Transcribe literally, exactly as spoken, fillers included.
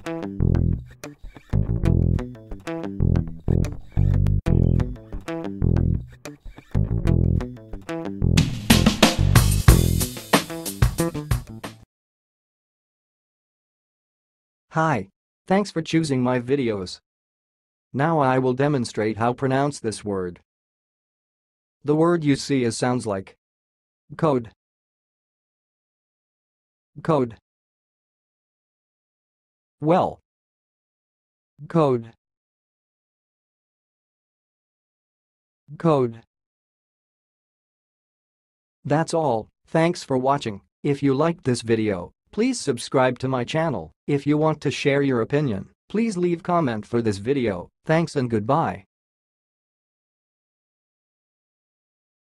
Hi. Thanks for choosing my videos. Now I will demonstrate how to pronounce this word. The word you see is sounds like code, code. Well, code, code. That's all. Thanks for watching. If you liked this video, please subscribe to my channel. If you want to share your opinion, please leave comment for this video. Thanks and goodbye.